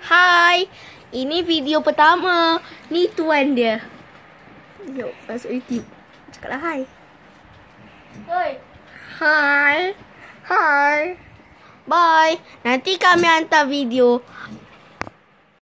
Hai, ini video pertama. Ni tuan dia. Jom masuk YouTube. Cakaplah hai. Oi. Hai. Hai. Bye. Nanti kami hantar video